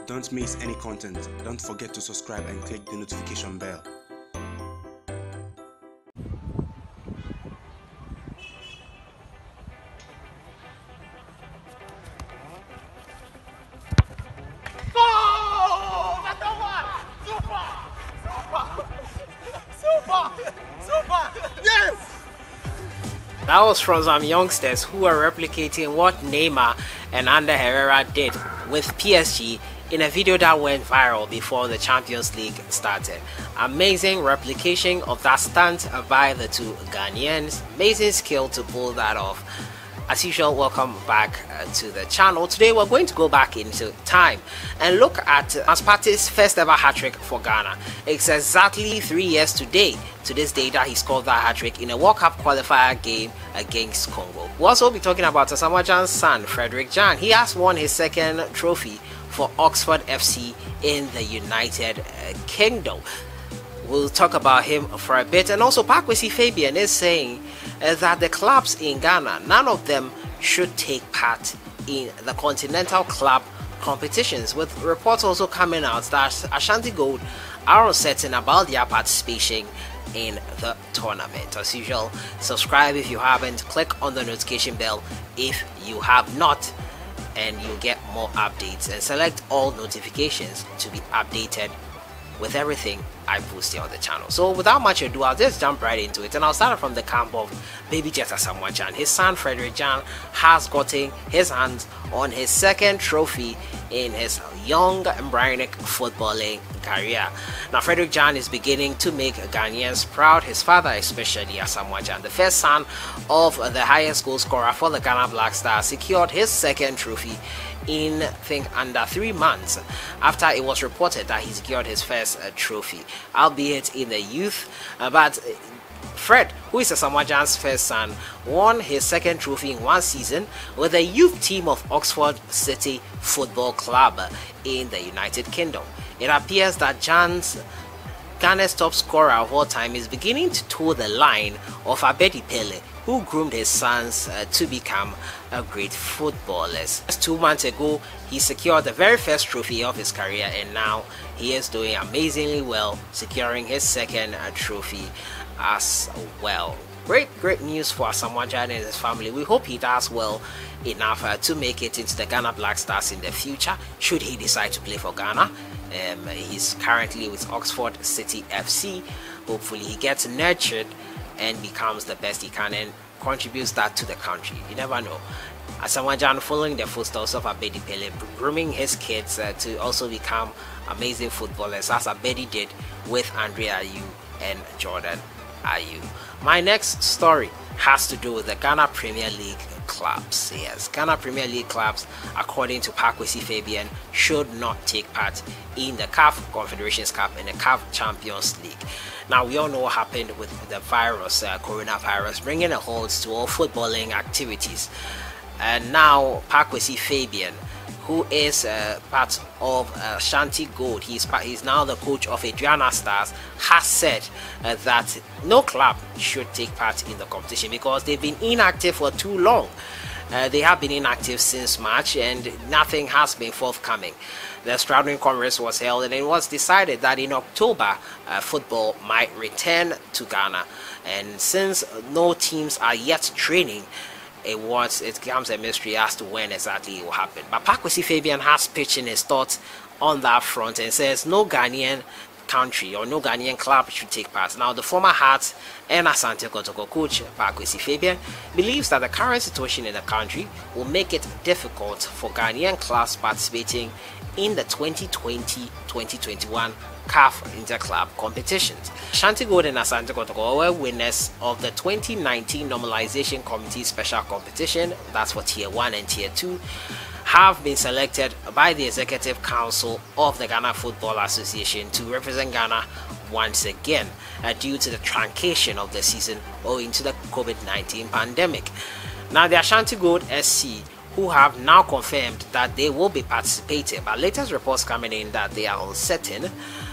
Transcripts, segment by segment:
Don't miss any content. Don't forget to subscribe and click the notification bell. That was from some youngsters who are replicating what Neymar and Ander Herrera did with PSG in a video that went viral before the Champions League started. Amazing replication of that stunt by the two Ghanaians. Amazing skill to pull that off. As usual, welcome back to the channel. Today we're going to go back into time and look at Thomas Partey's first ever hat-trick for Ghana. It's exactly 3 years today, to this day, that he scored that hat-trick in a World Cup qualifier game against Congo. We'll also be talking about Asamoah Gyan's son, Frederick Gyan. He has won his second trophy for Oxford FC in the United Kingdom. We'll talk about him for a bit. And also Pakwesi Fabian is saying that the clubs in Ghana, none of them should take part in the continental club competitions, with reports also coming out that Ashanti Gold are uncertain about their participation in the tournament. As usual, subscribe if you haven't, click on the notification bell if you have not, and you'll get more updates, and select all notifications to be updated with everything I post here on the channel. So without much ado, I'll just jump right into it, and I'll start from the camp of baby Jet Asamoah Gyan. His son Frederick Gyan has gotten his hands on his second trophy in his young embryonic footballing career. Now Frederick Gyan is beginning to make Ghanaians proud, his father especially. Asamoah Gyan, the first son of the highest goal scorer for the Ghana Black Stars, secured his second trophy in, I think, under 3 months after it was reported that he secured his first trophy, albeit in the youth. But Fred, who is Asamoah Gyan's first son, won his second trophy in 1 season with the youth team of Oxford City Football Club in the United Kingdom. It appears that Ghana's top scorer of all time is beginning to toe the line of Abedi Pele, who groomed his sons to become great footballers. Just 2 months ago, he secured the very first trophy of his career, and now he is doing amazingly well, securing his second trophy as well. Great news for Asamoah Gyan and his family. We hope he does well enough to make it into the Ghana Black Stars in the future, should he decide to play for Ghana. He's currently with Oxford City FC. Hopefully he gets nurtured and becomes the best he can and contributes that to the country. You never know. Asamoah Gyan following the footsteps of Abedi Pele, grooming his kids to also become amazing footballers, as Abedi did with Andre Ayew and Jordan Ayew. My next story has to do with the Ghana Premier League clubs. Yes, Ghana Premier League clubs, according to Pakwesi Fabian, should not take part in the CAF Confederations Cup and the CAF Champions League. Now, we all know what happened with the virus, coronavirus, bringing a halt to all footballing activities. And now Pakwesi Fabian, who is part of Ashanti Gold, he's now the coach of Adriana Stars, has said that no club should take part in the competition because they've been inactive for too long. They have been inactive since March and nothing has been forthcoming. The Extraordinary Congress was held and it was decided that in October football might return to Ghana, and since no teams are yet training, it becomes a mystery as to when exactly it will happen. But Pakwesi Fabian has pitched in his thoughts on that front and says no Ghanaian country or no Ghanaian club should take part. Now, the former Hearts and Asante Kotoko coach Pakwesi Fabian believes that the current situation in the country will make it difficult for Ghanaian clubs participating in the 2020-2021 CAF Interclub competitions. Ashanti Gold and Asante Kotoko were winners of the 2019 Normalization Committee Special Competition, that's for Tier 1 and Tier 2, have been selected by the Executive Council of the Ghana Football Association to represent Ghana once again due to the truncation of the season owing to the COVID-19 pandemic. Now, the Ashanti Gold SC, who have now confirmed that they will be participating, but latest reports coming in that they are uncertain.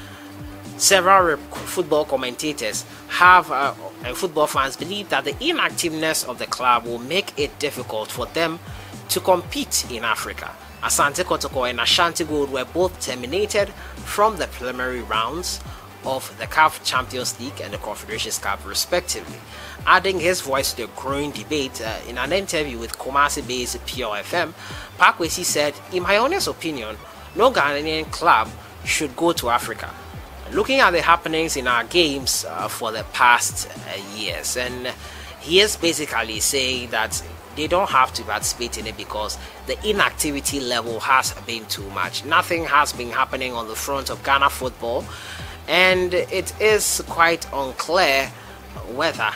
Several football commentators have and football fans believe that the inactiveness of the club will make it difficult for them to compete in Africa. Asante Kotoko and Ashanti Gold were both terminated from the preliminary rounds of the CAF Champions League and the Confederations Cup respectively. Adding his voice to the growing debate in an interview with Kumasi-based Pure FM, Park Kwesi said, "In my honest opinion, no Ghanaian club should go to Africa. Looking at the happenings in our games for the past years," and he is basically saying that they don't have to participate in it because the inactivity level has been too much. Nothing has been happening on the front of Ghana football, and it is quite unclear whether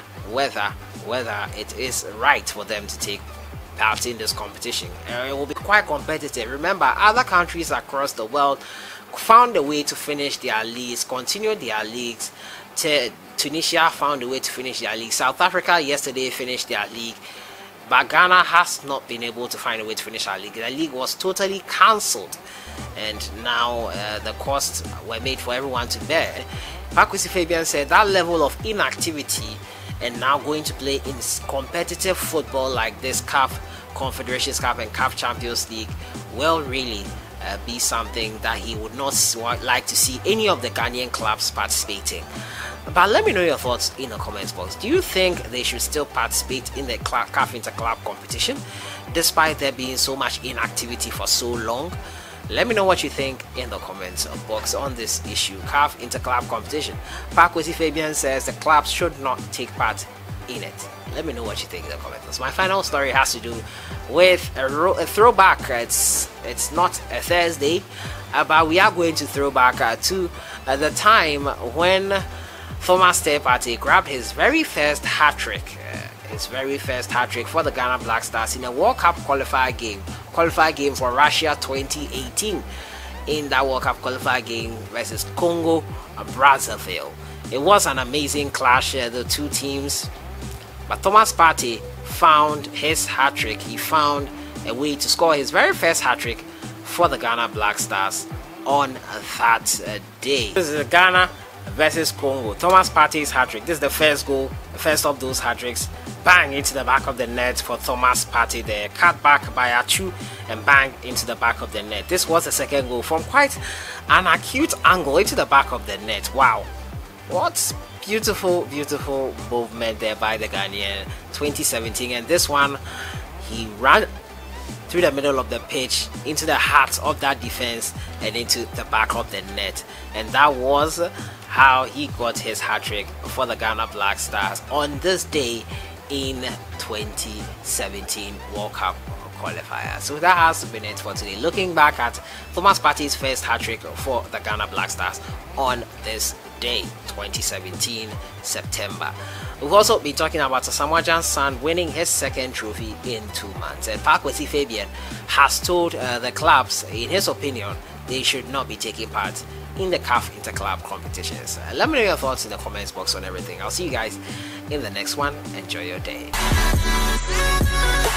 it is right for them to take part in this competition. It will be quite competitive. Remember, other countries across the world found a way to finish their leagues, continued their leagues. Tunisia found a way to finish their league. South Africa yesterday finished their league. But Ghana has not been able to find a way to finish our league. The league was totally cancelled, and now the costs were made for everyone to bear. Park Kwesi Fabian said that level of inactivity and now going to play in competitive football like this CAF Confederations Cup and CAF Champions League will really be something that he would not like to see any of the Ghanaian clubs participating. But let me know your thoughts in the comments box. Do you think they should still participate in the CAF Interclub competition despite there being so much inactivity for so long? Let me know what you think in the comments box on this issue. CAF Interclub competition. Park Kwesi Fabian says the clubs should not take part in it. Let me know what you think in the comments. My final story has to do with a throwback. It's not a Thursday, but we are going to throw back to the time when Thomas Partey grabbed his very first hat-trick for the Ghana Black Stars in a World Cup qualifier game for Russia 2018. In that World Cup qualifier game versus Congo Brazzaville. It was an amazing clash, the two teams, but Thomas Partey found his hat-trick. He found a way to score his very first hat-trick for the Ghana Black Stars on that day. This is Ghana versus Congo. Thomas Partey's hat-trick. This is the first goal, the first of those hat-tricks. Bang into the back of the net for Thomas Partey there. Cut back by Achu and bang into the back of the net. This was the second goal from quite an acute angle into the back of the net. Wow. What beautiful movement there by the Ghanaian. 2017, and this one he ran through the middle of the pitch into the heart of that defense and into the back of the net, and that was how he got his hat-trick for the Ghana Black Stars on this day in 2017 World Cup qualifier. So that has been it for today. Looking back at Thomas Partey's first hat-trick for the Ghana Black Stars on this day, 2017 September. We've also been talking about Asamoah Gyan's son winning his second trophy in 2 months, and Park Kwesi Fabian has told the clubs, in his opinion, they should not be taking part in the CAF Interclub competitions. Let me know your thoughts in the comments box on everything. I'll see you guys in the next one. Enjoy your day.